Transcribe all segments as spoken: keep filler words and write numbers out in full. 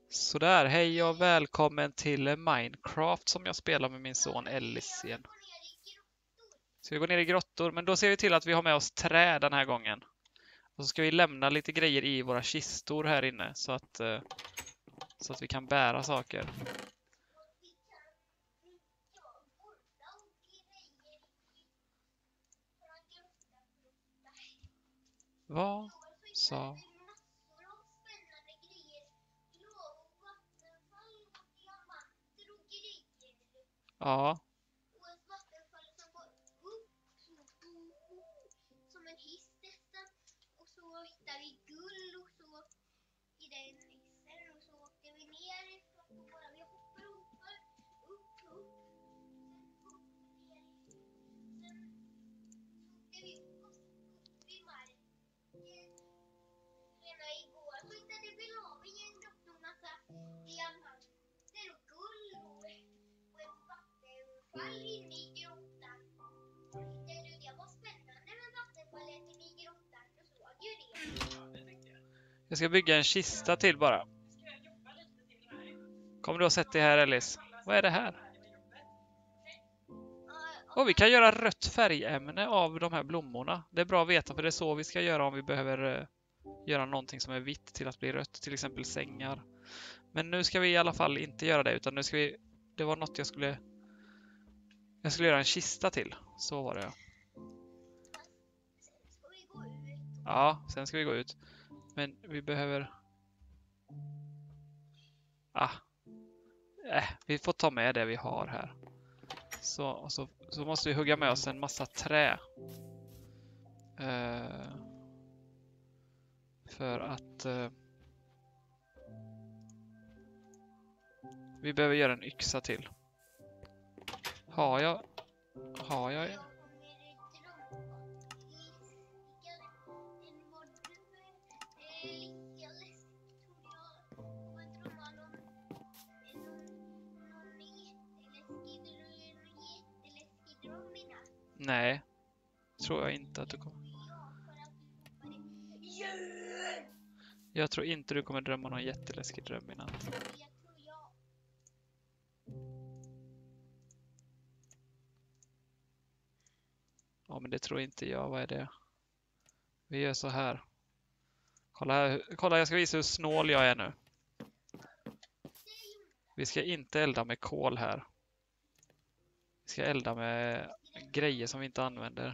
Sådär, hej och välkommen till Minecraft som jag spelar med min son Ellis igen. Så vi går ner i grottor, men då ser vi till att vi har med oss trä den här gången. Och så ska vi lämna lite grejer i våra kistor här inne så att, eh, så att vi kan bära saker. Vad sa... Ja. Jag ska bygga en kista till bara. Kommer du att sätta dig här, Ellis? Vad är det här? Och vi kan göra rött färgämne av de här blommorna. Det är bra att veta, för det är så vi ska göra om vi behöver eh, göra någonting som är vitt till att bli rött. Till exempel sängar. Men nu ska vi i alla fall inte göra det, utan nu ska vi... Det var något jag skulle... Jag skulle göra en kista till. Så var det, ja. Ja, sen ska vi gå ut. Men vi behöver... Ah. Äh, vi får ta med det vi har här. Så, och så, så måste vi hugga med oss en massa trä. Uh, för att... Uh, vi behöver göra en yxa till. Har jag... Har jag... Nej, tror jag inte att du kommer. Jag tror inte du kommer drömma någon jätteläskig dröm i natt. Ja, men det tror inte jag. Vad är det? Vi gör så här. Kolla här. Kolla, jag ska visa hur snål jag är nu. Vi ska inte elda med kol här. Vi ska elda med grejer som vi inte använder.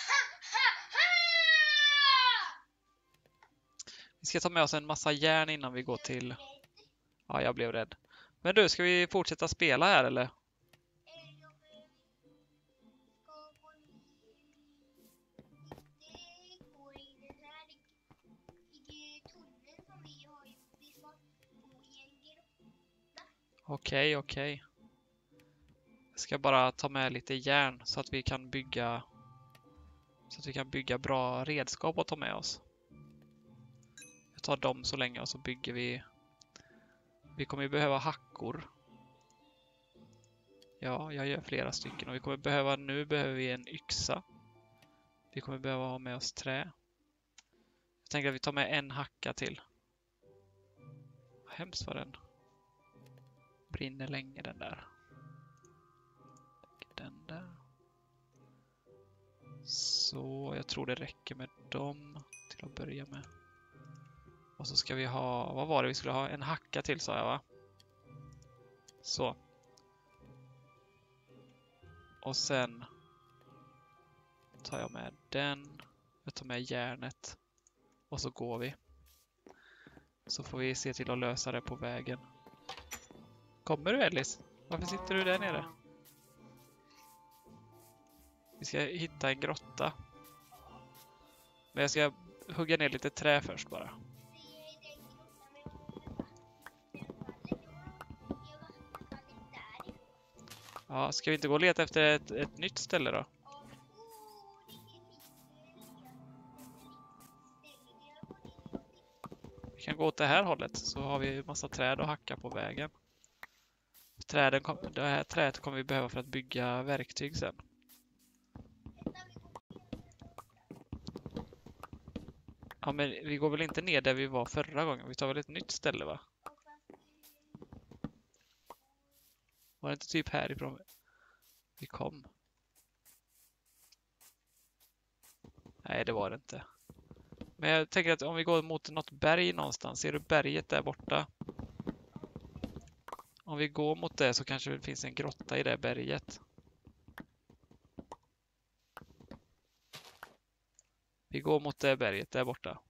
Vi ska ta med oss en massa järn innan vi går till... Ja, jag blev rädd. Men du, ska vi fortsätta spela här eller? Okej, okej. Jag ska bara ta med lite järn så att vi kan bygga så att vi kan bygga bra redskap att ta med oss. Jag tar dem så länge och så bygger vi. Vi kommer ju behöva hackor. Ja, jag gör flera stycken och vi kommer behöva, nu behöver vi en yxa. Vi kommer behöva ha med oss trä. Jag tänker att vi tar med en hacka till. Vad hemskt vad den brinner länge den där. Den där. Så jag tror det räcker med dem till att börja med. Och så ska vi ha, vad var det vi skulle ha? En hacka till sa jag, va? Så. Och sen tar jag med den. Jag tar med järnet. Och så går vi. Så får vi se till att lösa det på vägen. Kommer du, Ellis? Varför sitter du där nere? Vi ska hitta en grotta. Men jag ska hugga ner lite trä först bara. Ja, ska vi inte gå och leta efter ett, ett nytt ställe då? Vi kan gå åt det här hållet så har vi en massa träd att hacka på vägen. Träden kom, det här trädet kommer vi behöva för att bygga verktyg sen. Ja, men vi går väl inte ner där vi var förra gången. Vi tar väl ett nytt ställe, va? Var det inte typ härifrån vi kom? Nej, det var det inte. Men jag tänker att om vi går mot något berg någonstans, ser du berget där borta? Om vi går mot det så kanske det finns en grotta i det berget. Vi går mot det berget där borta.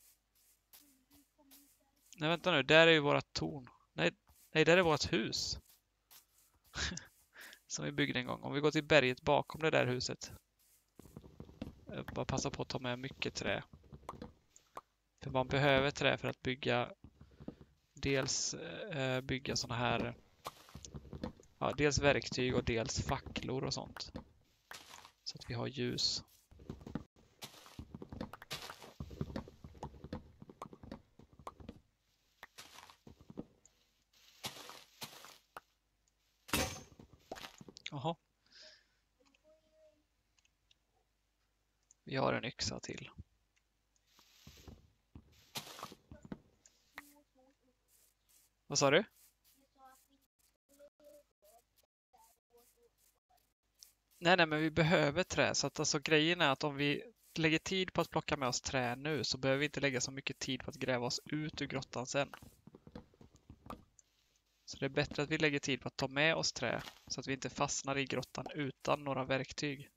Nej, vänta nu. Där är ju vårat torn. Nej, nej, där är vårt hus. Som vi byggde en gång. Om vi går till berget bakom det där huset. Jag bara passa på att ta med mycket trä. För man behöver trä för att bygga dels eh, bygga såna här ja, dels verktyg och dels facklor och sånt. Så att vi har ljus. Jaha. Vi har en yxa till. Vad sa du? Nej, nej, men vi behöver trä. Så att alltså, grejen är att om vi lägger tid på att plocka med oss trä nu så behöver vi inte lägga så mycket tid på att gräva oss ut ur grottan sen. Så det är bättre att vi lägger tid på att ta med oss trä så att vi inte fastnar i grottan utan några verktyg.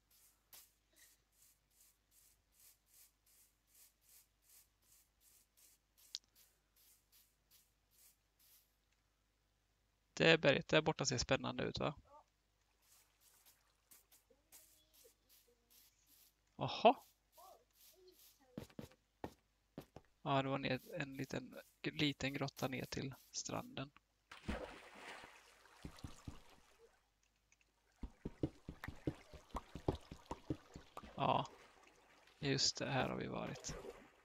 Det berget där borta ser spännande ut, va? Jaha. Ja, det var ner, en liten, liten grotta ner till stranden. Ja, just det, här har vi varit.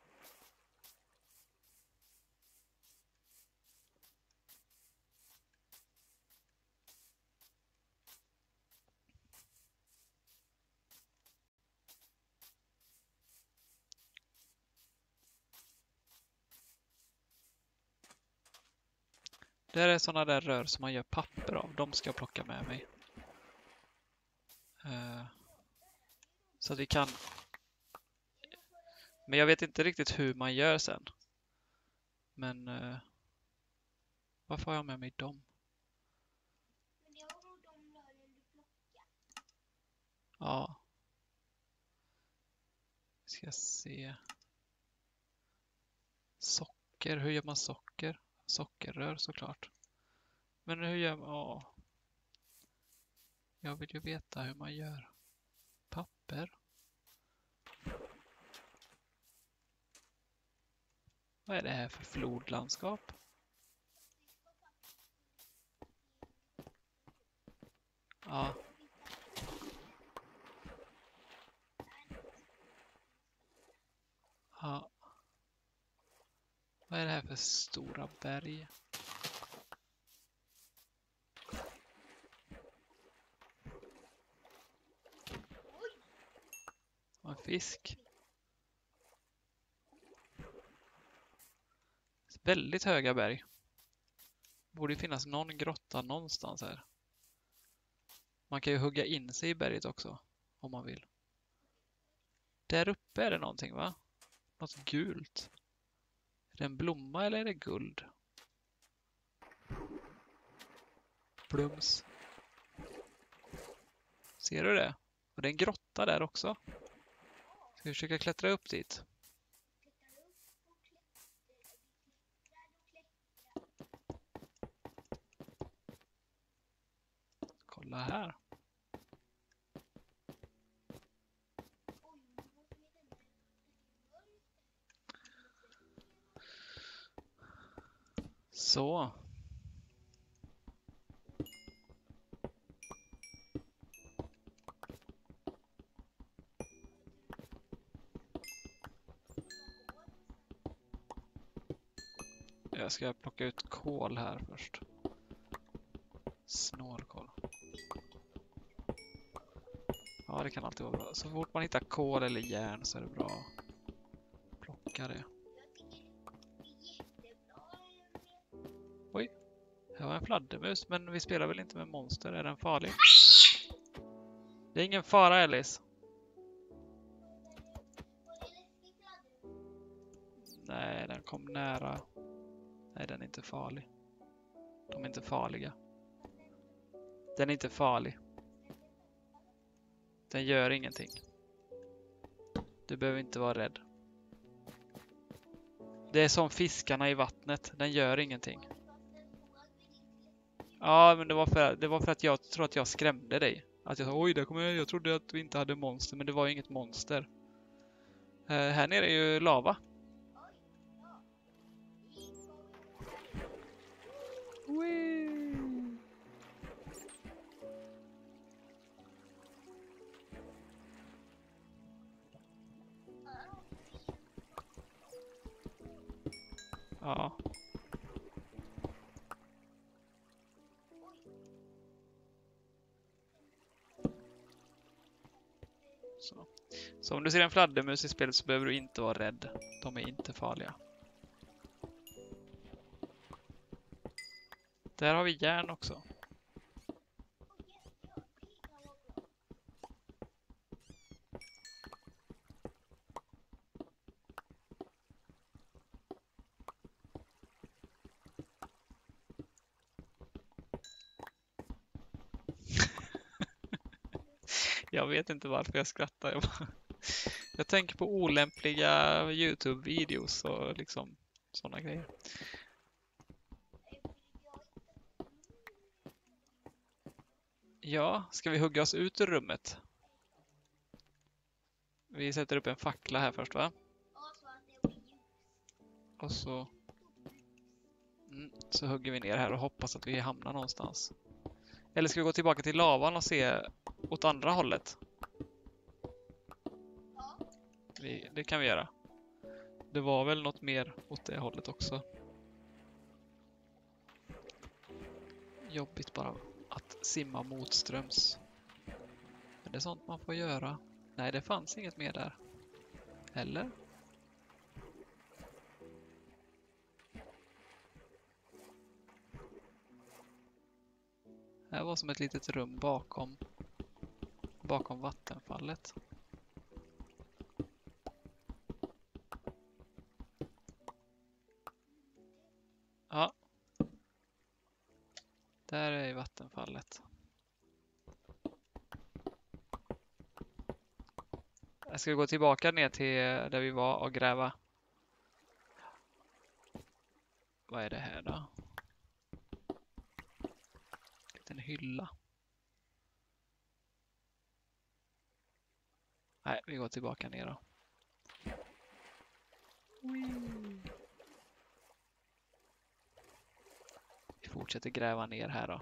Det här är sådana där rör som man gör papper av. De ska jag plocka med mig. Uh, så att vi kan... Men jag vet inte riktigt hur man gör sen. Men... Uh, varför har jag med mig dem? Ja. Ska se. Socker. Hur gör man socker? Sockerrör såklart. Men hur gör man... Ja. Jag vill ju veta hur man gör papper. Vad är det här för flodlandskap? Ja. Ja. Vad är det här för stora berg? En fisk. Väldigt höga berg. Borde finnas någon grotta någonstans här. Man kan ju hugga in sig i berget också. Om man vill. Där uppe är det någonting, va? Något gult. Är det en blomma eller är det guld? Plums. Ser du det? Och det är en grotta där också. Ska vi försöka klättra upp dit? Kolla här. Så. Jag ska plocka ut kol här först. Snårkol. Ja, det kan alltid vara bra. Så fort man hittar kol eller järn så är det bra att plocka det. Oj, Det var en fladdermus, men vi spelar väl inte med monster. Är den farlig? Det är ingen fara, Alice. Nej, den kom nära. Nej, den är inte farlig. De är inte farliga. Den är inte farlig. Den gör ingenting. Du behöver inte vara rädd. Det är som fiskarna i vattnet. Den gör ingenting. Ja, men det var för, det var för att jag tror att jag skrämde dig. Att jag sa, oj, där kommer jag. Jag trodde att vi inte hade monster, men det var ju inget monster. Uh, här nere är ju lava. Wee. Ja. Så. Så om du ser en fladdermus i spelet så behöver du inte vara rädd. De är inte farliga. Där har vi järn också. Jag vet inte varför jag skrattar. Jag, bara... jag tänker på olämpliga YouTube-videos och liksom sådana grejer. Ja, ska vi hugga oss ut ur rummet? Vi sätter upp en fackla här först, va? Och så... Mm, så hugger vi ner här och hoppas att vi hamnar någonstans. Eller ska vi gå tillbaka till lavan och se åt andra hållet? Vi, det kan vi göra. Det var väl något mer åt det hållet också. Jobbigt bara att simma motströms. Men det är sånt man får göra. Nej, det fanns inget mer där. Eller? Det var som ett litet rum bakom bakom vattenfallet. Ja. Där är vattenfallet. Jag ska gå tillbaka ner till där vi var och gräva. Vad är det här då? En liten hylla. Nej, vi går tillbaka ner då. Vi fortsätter gräva ner här då.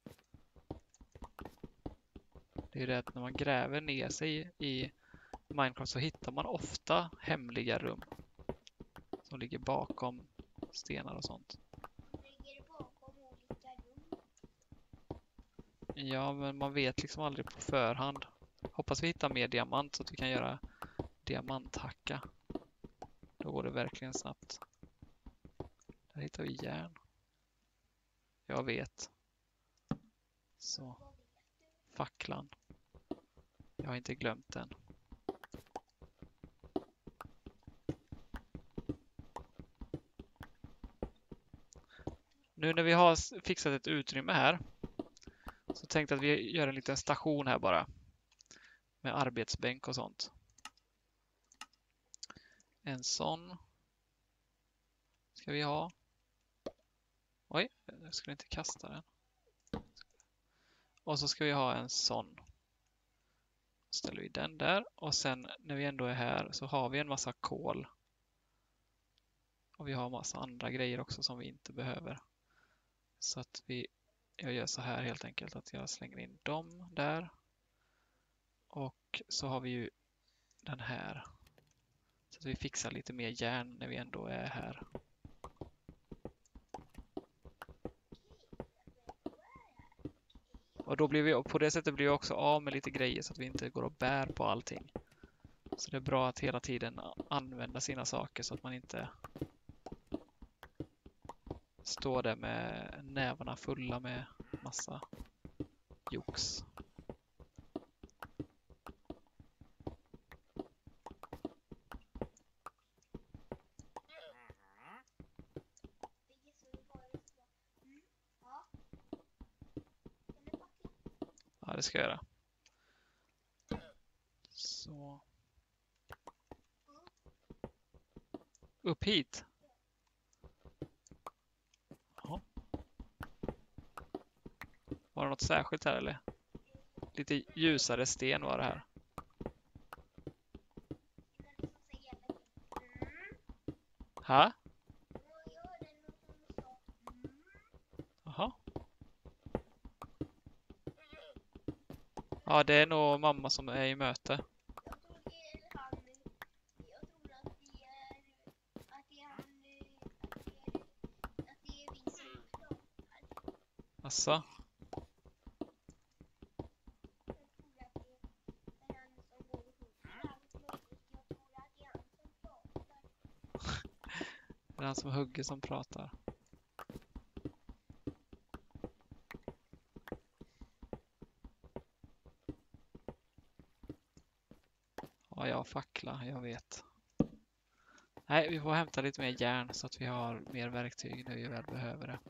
Det är det att när man gräver ner sig i Minecraft så hittar man ofta hemliga rum. Som ligger bakom stenar och sånt. Ja, men man vet liksom aldrig på förhand. Hoppas vi hittar mer diamant så att vi kan göra diamanthacka. Då går det verkligen snabbt. Där hittar vi järn. Jag vet. Så. Facklan. Jag har inte glömt den. Nu när vi har fixat ett utrymme här så tänkte jag att vi gör en liten station här bara. Med arbetsbänk och sånt. En sån ska vi ha. Oj, jag skulle inte kasta den. Och så ska vi ha en sån. Ställer vi den där. Och sen när vi ändå är här så har vi en massa kol. Och vi har massa andra grejer också som vi inte behöver. Så att vi, jag gör så här helt enkelt att jag slänger in dem där. Och så har vi ju den här. Så att vi fixar lite mer järn när vi ändå är här. Och då blir vi, på det sättet blir vi också av med lite grejer så att vi inte går och bär på allting. Så det är bra att hela tiden använda sina saker så att man inte Står där med nävarna fulla med massa jox. Ja, det ska jag göra. Så. Upp hit. Ja. Var det något särskilt här eller? Lite ljusare sten var det här. Ha? Jaha. Ja, det är nog mamma som är i möte. Asså? Det är han som hugger som pratar. Ja, jag har fackla, jag vet. Nej, vi får hämta lite mer järn så att vi har mer verktyg när vi väl behöver det.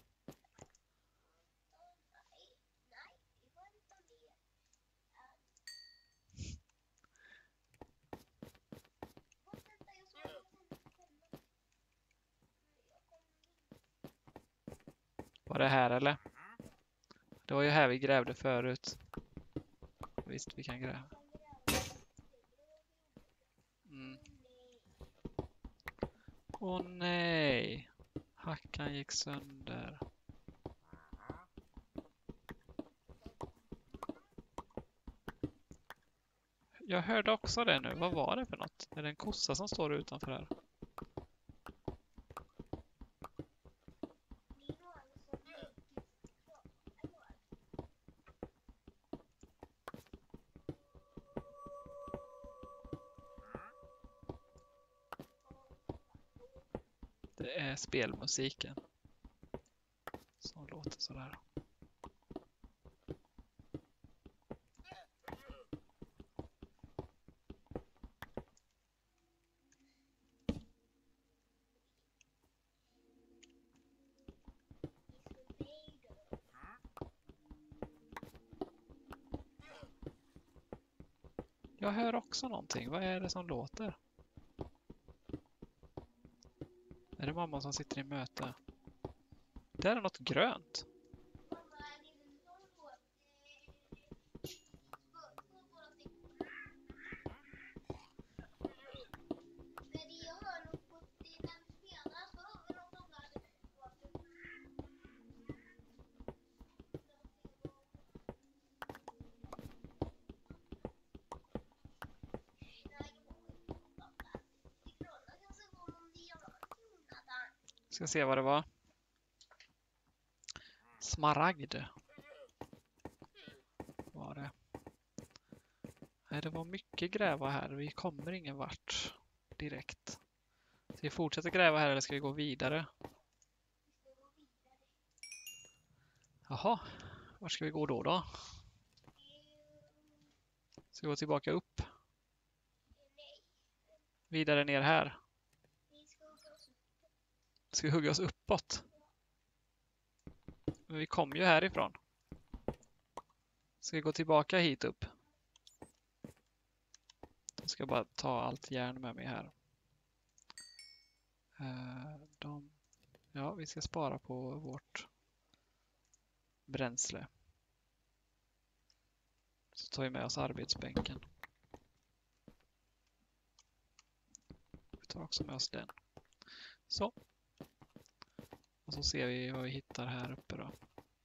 Var det här eller? Det var ju här vi grävde förut. Visst, vi kan gräva. Mm. Åh nej! Hackan gick sönder. Jag hörde också det nu. Vad var det för något? Är det en kossa som står utanför här? Det är spelmusiken som låter sådär. Jag hör också någonting. Vad är det som låter? Är det mamma som sitter i möte? Det är något grönt. Ska se vad det var. Smaragd. Var det. Nej, det var mycket gräva här. Vi kommer ingen vart direkt. Ska vi fortsätta gräva här eller ska vi gå vidare? Jaha, var ska vi gå då då? Ska vi gå tillbaka upp? Vidare ner här. Ska vi hugga oss uppåt? Men vi kom ju härifrån. Ska vi gå tillbaka hit upp? Jag ska bara ta allt järn med mig här. De... Ja, vi ska spara på vårt bränsle. Så tar vi med oss arbetsbänken. Vi tar också med oss den. Så. Och så ser vi vad vi hittar här uppe då.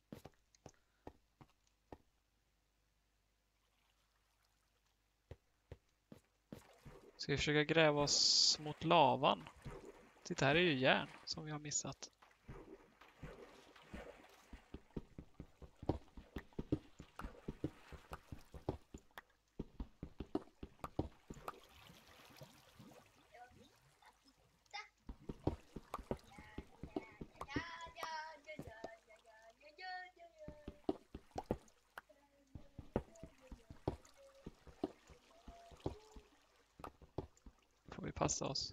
Ska vi försöka gräva oss mot lavan? Titta, här är ju järn som vi har missat. passa oss.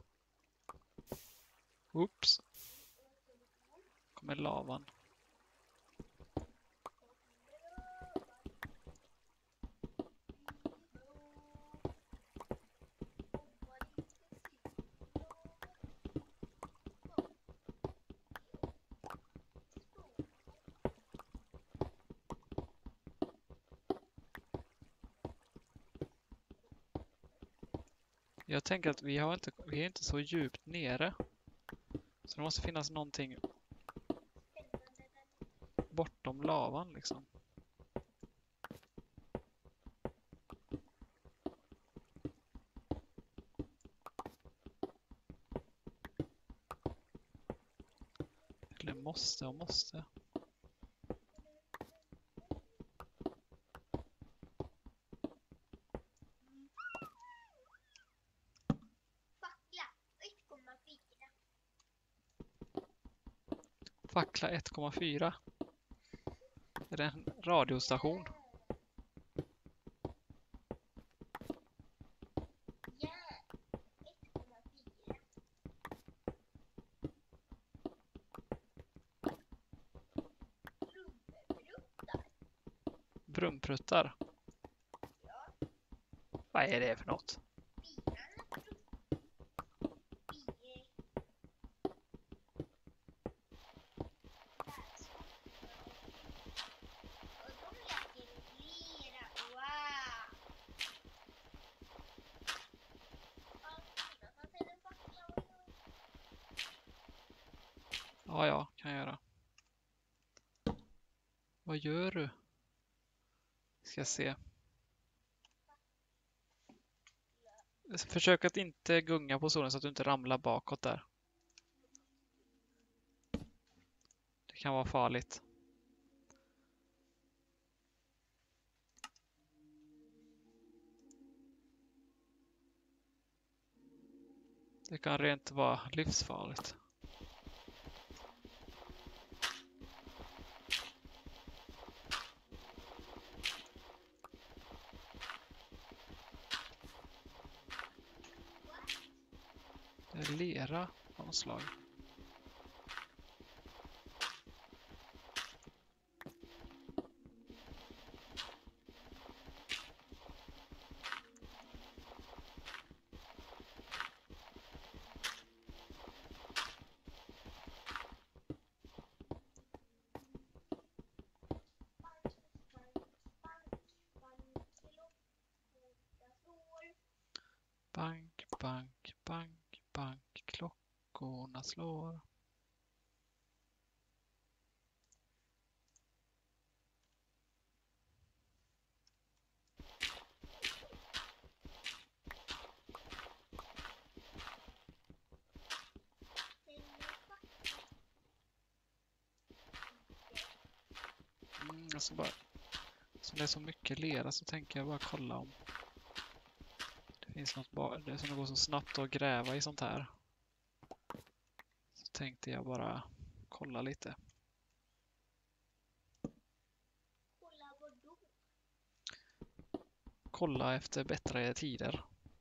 Oops. Kommer lavan. Jag tänker att vi, har inte, vi är inte så djupt nere. Så det måste finnas någonting bortom lavan liksom. Eller måste och måste. Fackla ett komma fyra. Är det en radiostation? Brumpruttar? Vad är det för något? Ja, ja, kan jag göra. Vad gör du? Ska se. Försök att inte gunga på solen så att du inte ramlar bakåt där. Det kan vara farligt. Det kan rent vara livsfarligt. Det är lera av något slag. Bank, bank, bank, bank. Klockorna slår. Mm, alltså bara, som det är så mycket lera så tänker jag bara kolla om det finns något bara. Det är som det går så snabbt att gräva i sånt här. Så tänkte jag bara kolla lite. Kolla efter bättre tider.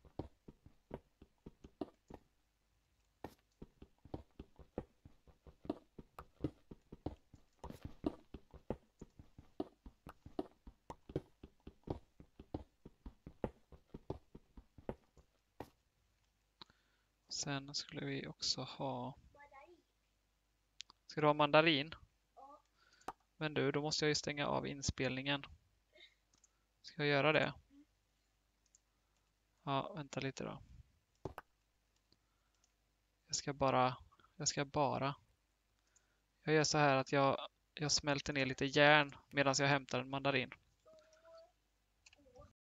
Sen skulle vi också ha... Ska du ha mandarin? Men du, då måste jag ju stänga av inspelningen. Ska jag göra det? Ja, vänta lite då. Jag ska bara... Jag ska bara... Jag gör så här att jag, jag smälter ner lite järn medan jag hämtar en mandarin.